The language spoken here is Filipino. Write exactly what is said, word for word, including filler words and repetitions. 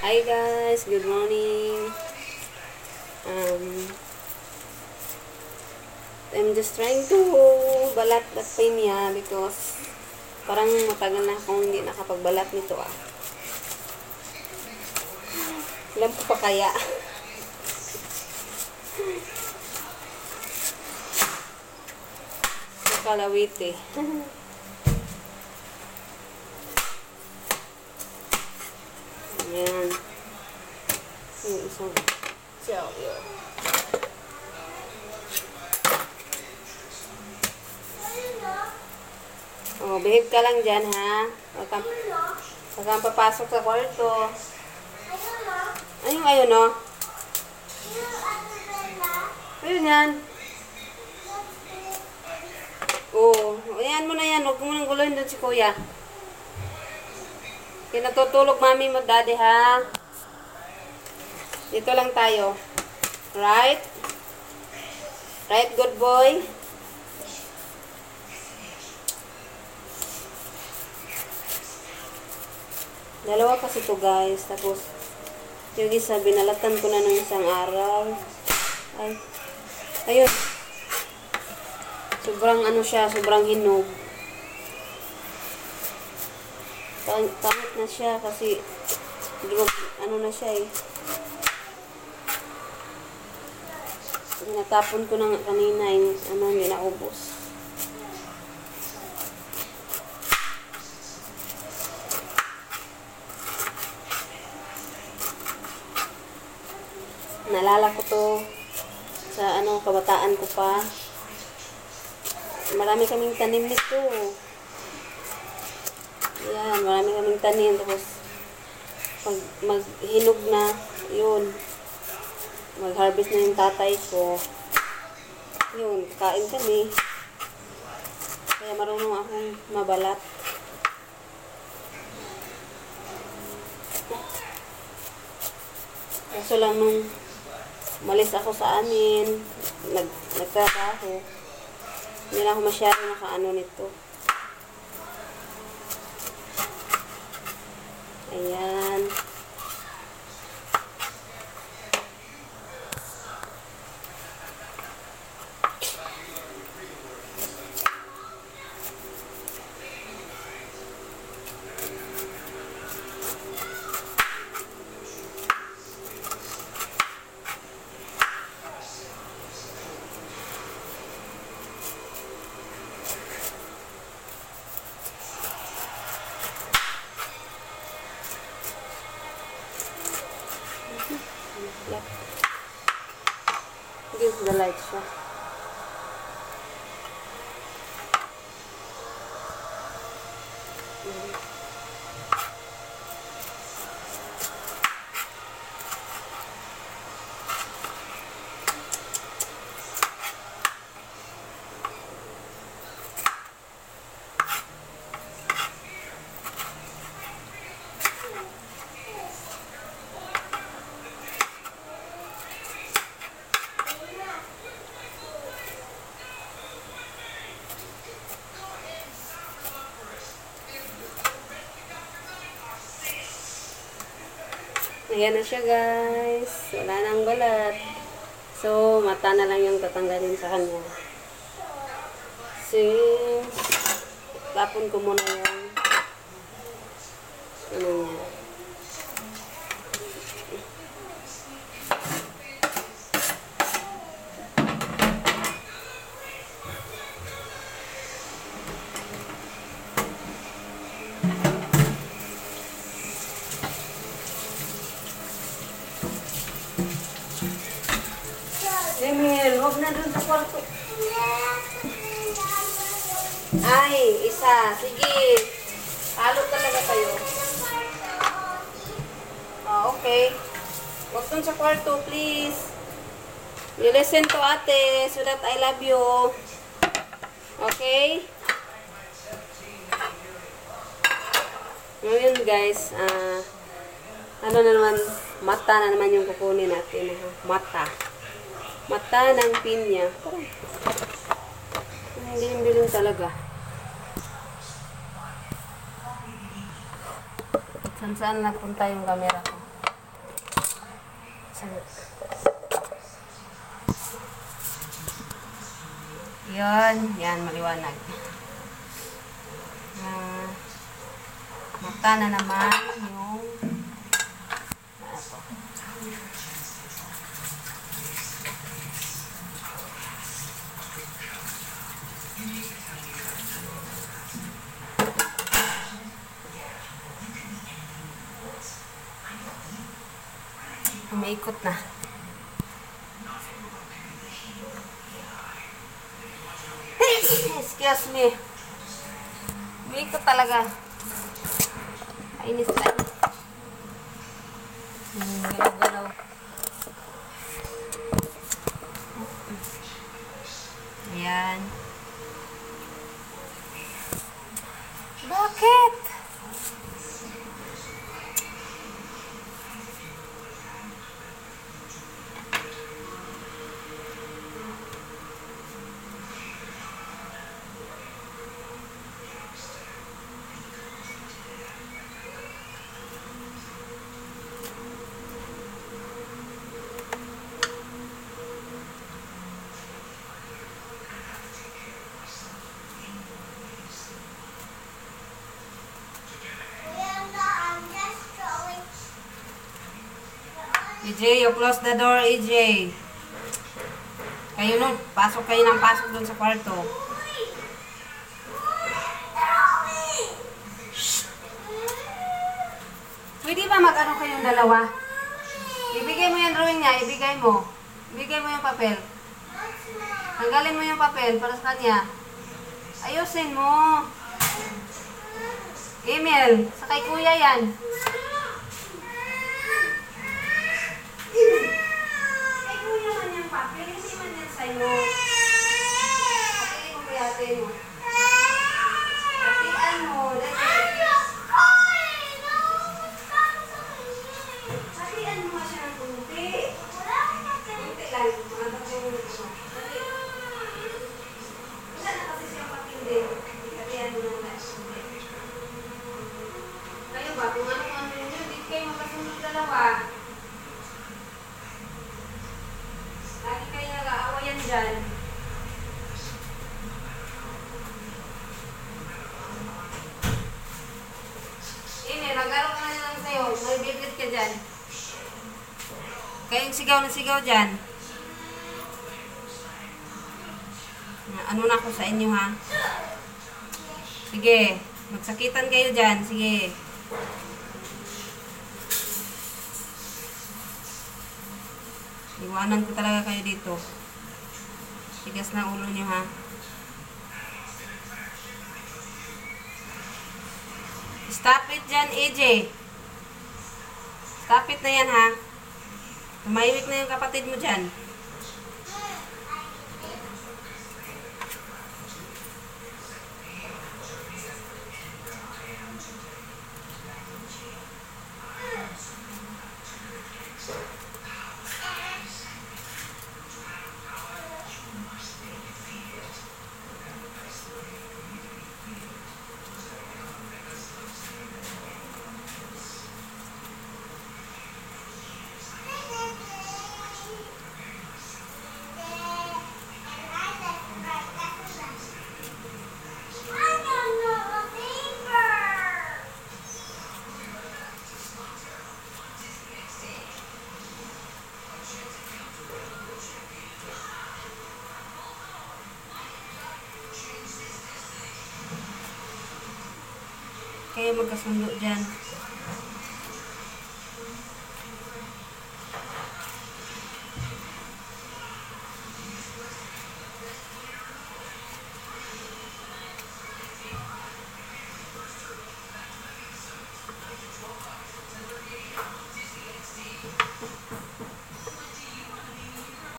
Hi guys, good morning. Um, I'm just trying to balat the pinya because parang matagal na akong hindi nakapagbalat nito ah. Alam ko pa kaya. Nakalawit eh. Ayan. Yung isang siyaw yun. Oh, behave ka lang dyan, ha? Huwag kang, huwag kang papasok sa kwarto. Ayun, ayun, no? Ayun yan. Oo. Oh, ayan mo na yan. Huwag mo nang guluhin doon si kuya. Kaya natutulog mami mo, daddy, ha? Dito lang tayo. Right? Right, good boy? Dalawa kasi to guys. Tapos, yung isa, binalatan ko na ng isang araw. Ay. Ayun. Sobrang ano siya, sobrang hinog. Pangit na siya kasi ano na siya eh. Natapon ko na kanina yung ano, hindi naubos. Naalala ko to sa ano, kabataan ko pa. Marami kaming tanim nito. Yan, marami kaming tanim. Tapos, pag maghinog na, yun. Mag-harvest na yung tatay ko. Yun, kain kami. Kaya marunong akong mabalat. Kaso lang nung malis ako sa amin, nag, nagtrabaho, hindi na ako masyado nakaano nito. Ayan. Yep. Give the light siya. Mm-hmm. Ayan na siya guys. Wala nang balat. So, mata na lang yung tatanggalin sa kanya. Since, tapon ko muna yung ano niya. Emil, huwag na dun sa kwarto. Ay, isa. Sige. Halo talaga kayo. Oh, okay. Huwag dun sa kwarto, please. You listen to ate so that I love you. Okay? Ngayon guys, ah, uh, ano na naman, mata na naman yung kukunin natin. Ha? Mata. Mata ng pinya. Parang, hindi bilin talaga. Saan saan napunta yung camera ko? Yan, yan, maliwanag. Uh, mata na naman yung ano po. Umiikot na. Excuse me. Umiikot talaga. Ainis na. Hmm, galaw-galaw. Ayan. Bakit? E J, you close the door, E J. Kayo nun, pasok kayo ng pasok dun sa kwarto. Shh. Pwede ba mag-ano kayong dalawa? Ibigay mo yung drawing niya, ibigay mo. Ibigay mo yung papel. Tanggalin mo yung papel para sa kanya. Ayusin mo. Emil, sa kay kuya yan. Sa'yo. Hatiin mo kaya, hatiin mo. Hatian mo. Hatian mo siya ng kunti. Kunti lang. Mga tapong ito. Wala na kasi siyang patindi. Hatian mo lang na. Kayo ba? Kung ano-ano yun, hindi kayo magkasunod dalawa. Lagi kayo nag-aawayan dyan. Ini, naglaro ka na lang sa'yo. May biblit ka dyan. Kayong sigaw na sigaw dyan. Ano na ako sa inyo, ha? Sige. Magsakitan kayo dyan. Sige. Iwanan ko talaga kayo dito. Tigas na ulo niyo, ha? Stop it dyan, E J. Stop it na yan, ha? Tumahimik na yung kapatid mo dyan. Kayo magkasundo dyan.